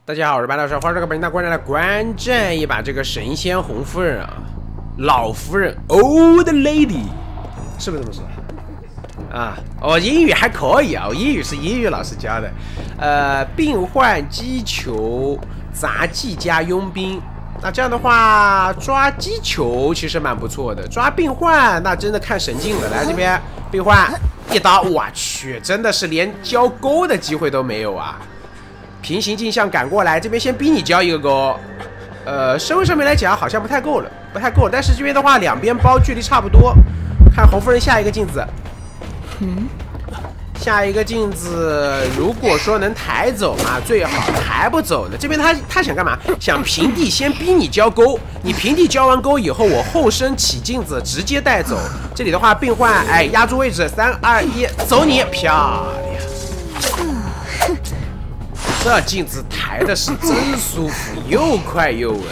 大家好，我是白老师，欢迎这个本频道观众来观战一把这个神仙红夫人啊，老夫人 ，Old Lady， 是不是这么说？啊，我英语还可以啊，我英语是英语老师教的。病患击球杂技加佣兵，那这样的话抓击球其实蛮不错的，抓病患那真的看神经了。来这边病患一刀，我去，真的是连交钩的机会都没有啊！平行镜像赶过来，这边先逼你交一个钩。身位上面来讲好像不太够了，但是这边的话两边包距离差不多。看红夫人下一个镜子，下一个镜子如果说能抬走嘛最好，抬不走呢。这边他想干嘛？想平地先逼你交钩，你平地交完钩以后，我后身起镜子直接带走。这里的话病患压住位置，3、2、1，走你，漂亮。这镜子抬的是真舒服，又快又稳。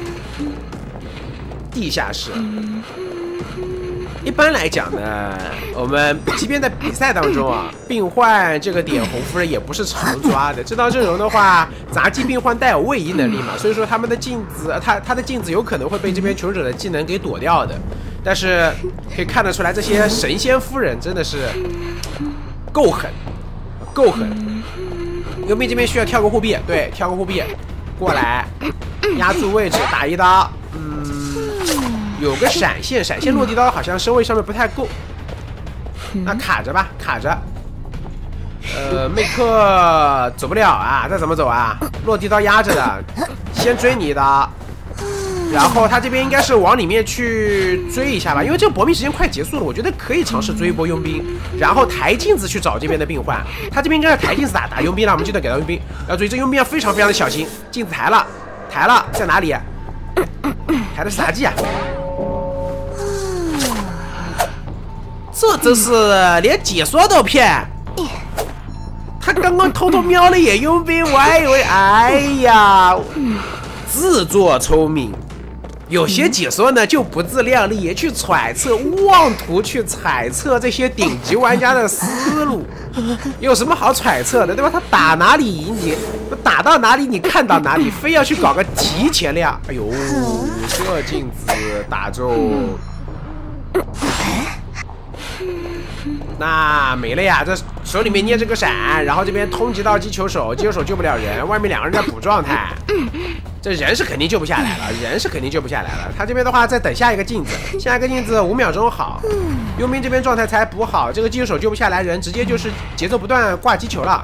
地下室，一般来讲呢，我们即便在比赛当中啊，病患这个点红夫人也不是常抓的。这套阵容的话，杂技病患带有位移能力嘛，所以说他们的镜子，他的镜子有可能会被这边求者的技能给躲掉的。但是可以看得出来，这些神仙夫人真的是够狠，够狠。佣兵这边需要跳个护臂，对，跳个护臂过来，压住位置打一刀，有个闪现落地刀好像身位上面不太够，那卡着吧，卡着。妹克走不了啊，这怎么走啊？落地刀压着的，先追你一刀，然后他这边应该是往里面去追一下吧，因为这个搏命时间快结束了，我觉得可以尝试追一波佣兵，然后抬镜子去找这边的病患。他这边应该是抬镜子打佣兵了，我们记得给到佣兵，要注意这佣兵要非常的小心。镜子抬了，在哪里？抬的是杂技啊！这真是连解说都骗。他刚刚偷偷瞄了一眼佣兵，我还以为，哎呀，自作聪明。有些解说呢就不自量力，去揣测，妄图去揣测这些顶级玩家的思路，有什么好揣测的，对吧？他打哪里赢你，打到哪里你看到哪里，非要去搞个提前量。哎呦，这镜子打中，那没了呀！这手里面捏着个闪，然后这边通缉到击球手，击球手救不了人，外面两个人在补状态。这人是肯定救不下来了，他这边的话再等下一个镜子5秒钟好，佣兵这边状态才补好，这个击球手救不下来人，直接就是节奏不断挂击球了，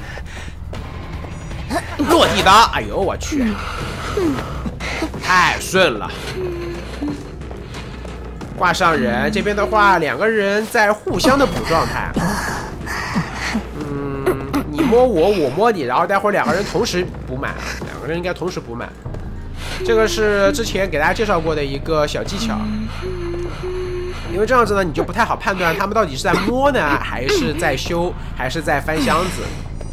落地刀，哎呦我去，太顺了，挂上人，这边的话两个人在互相的补状态，你摸我，我摸你，然后待会儿两个人同时补满，两个人应该同时补满。这个是之前给大家介绍过的一个小技巧，因为这样子呢，你就不太好判断他们到底是在摸呢，还是在修，还是在翻箱子。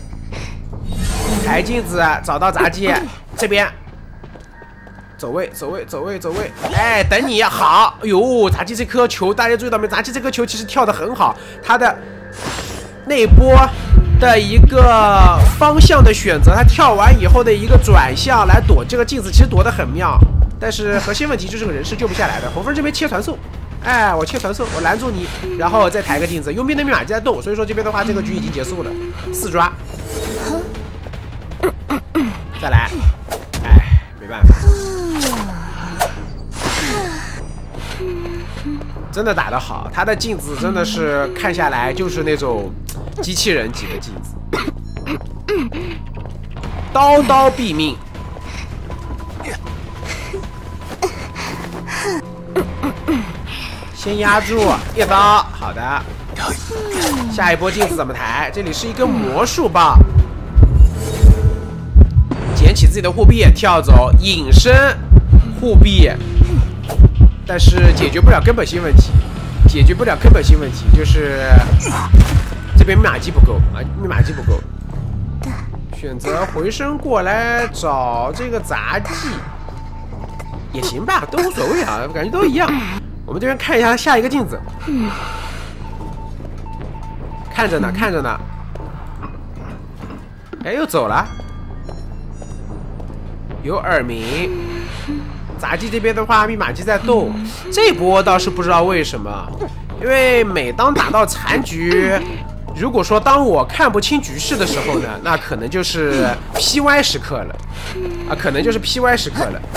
抬镜子，找到杂技，这边走位，哎，等你好，哎呦，杂技这颗球大家注意到没？杂技这颗球其实跳得很好，他的那波的一个方向的选择，他跳完以后的一个转向来躲这个镜子，其实躲得很妙。但是核心问题就是个人是救不下来的。红分这边切传送，哎，我切传送，我拦住你，然后再抬个镜子。佣兵的密码机在动，所以说这边的话，这个局已经结束了，4抓，再来，哎，没办法，真的打得好，他的镜子真的是看下来就是那种机器人级的镜子，刀刀毙命。先压住一刀，好的。下一波镜子怎么抬？这里是一个魔术棒，捡起自己的护臂，跳走，隐身护臂，但是解决不了根本性问题，就是这边密码机不够啊，选择回身过来找这个杂技也行吧，都无所谓啊，感觉都一样。我们这边看一下下一个镜子，看着呢，哎，又走了， 有耳鸣。杂技这边的话，密码机在动，这波倒是不知道为什么，因为每当打到残局，如果说当我看不清局势的时候呢，那可能就是 PY 时刻了啊，可能就是 PY 时刻了。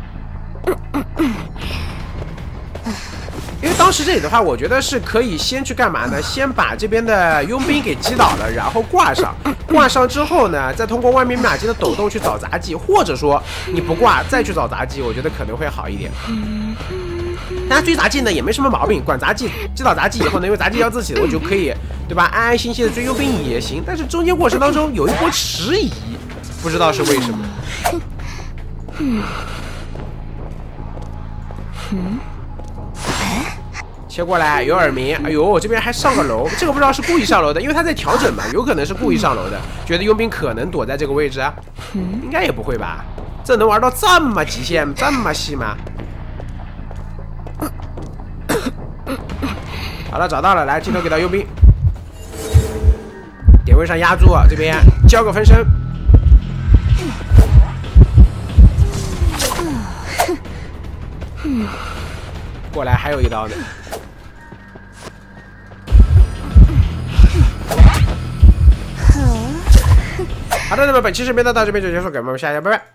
因为当时这里的话，我觉得是可以先去干嘛呢？先把这边的佣兵给击倒了，然后挂上。挂上之后呢，再通过外面密码机的抖动去找杂技，或者说你不挂再去找杂技，我觉得可能会好一点。当然追杂技呢也没什么毛病，管杂技击倒杂技以后呢，因为杂技要自己的，我就可以对吧？安安心心的追佣兵也行。但是中间过程当中有一波迟疑，不知道是为什么。切过来有耳鸣，哎呦，这边还上个楼，这个不知道是故意上楼的，因为他在调整嘛，有可能是故意上楼的，觉得佣兵可能躲在这个位置啊，应该也不会吧？这能玩到这么极限，这么细吗？好了，找到了，来镜头给到佣兵，点位上压住，这边交个分身。过来还有一刀呢。好的，那么本期视频呢到这边就结束，感谢我们下期拜拜。